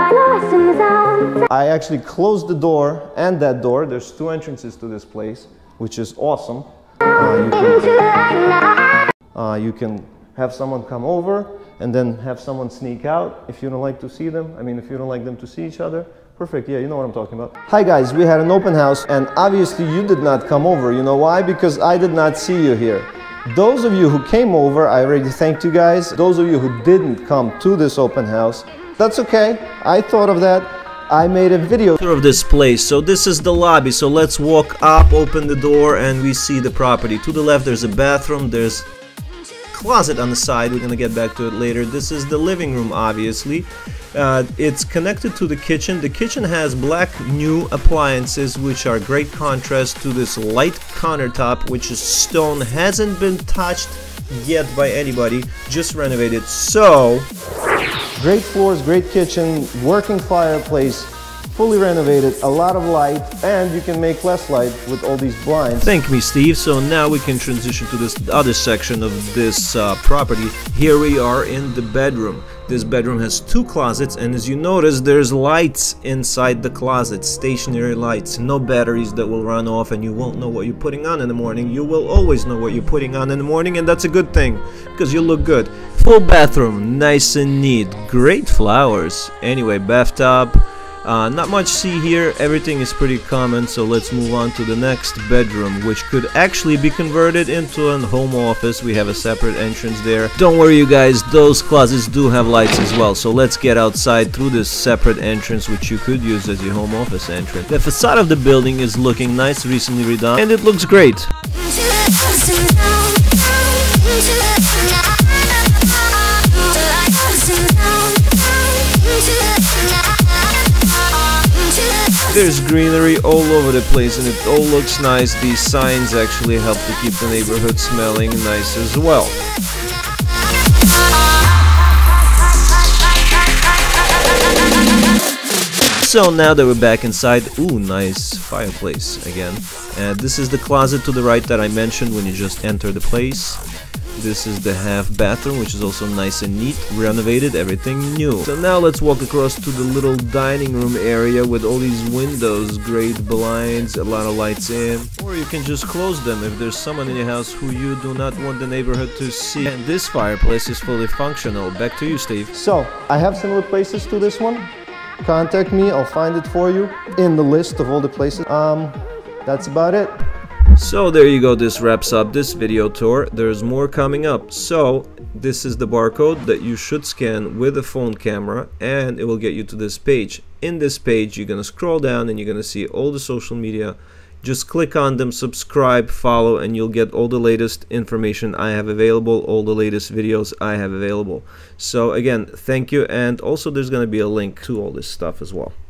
I actually closed the door and that door. There's two entrances to this place, which is awesome. You can have someone come over and then have someone sneak out if you don't like to see them. I mean, if you don't like them to see each other. Perfect, yeah, you know what I'm talking about. Hi guys, we had an open house and obviously you did not come over. You know why? Because I did not see you here. Those of you who came over, I already thanked you guys. Those of you who didn't come to this open house, that's okay. I thought of that. I made a video of this place. So this is the lobby. So let's walk up, open the door, and we see the property. To the left there's a bathroom, there's closet on the side. We're gonna get back to it later. This is the living room, obviously. It's connected to the kitchen. The kitchen has black new appliances, which are great contrast to this light countertop, which is stone, hasn't been touched yet by anybody, just renovated. So great floors, great kitchen, working fireplace, fully renovated, a lot of light, and you can make less light with all these blinds. Thank me, Steve. So now we can transition to this other section of this property. Here we are in the bedroom. This bedroom has two closets, and as you notice, there's lights inside the closet, stationary lights, no batteries that will run off and you won't know what you're putting on in the morning. You will always know what you're putting on in the morning, and that's a good thing because you look good. Full bathroom, nice and neat, great flowers. Anyway, bathtub. Not much see here, everything is pretty common, so let's move on to the next bedroom, which could actually be converted into a home office. We have a separate entrance there. Don't worry you guys, those closets do have lights as well, so let's get outside through this separate entrance, which you could use as your home office entrance. The facade of the building is looking nice, recently redone, and it looks great. There's greenery all over the place and it all looks nice. These signs actually help to keep the neighborhood smelling nice as well. So now that we're back inside, ooh, nice fireplace again. And this is the closet to the right that I mentioned when you just enter the place. This is the half bathroom, which is also nice and neat, renovated, everything new. So now let's walk across to the little dining room area with all these windows, great blinds, a lot of lights in. Or you can just close them if there's someone in your house who you do not want the neighborhood to see. And this fireplace is fully functional. Back to you, Steve. So, I have similar places to this one. Contact me, I'll find it for you in the list of all the places. That's about it. So there you go, this wraps up this video tour. There's more coming up. So this is the barcode that you should scan with a phone camera and it will get you to this page. In this page you're gonna scroll down and you're gonna see all the social media. Just click on them, subscribe, follow, and you'll get all the latest information I have available, all the latest videos I have available. So again, thank you, and also there's gonna be a link to all this stuff as well.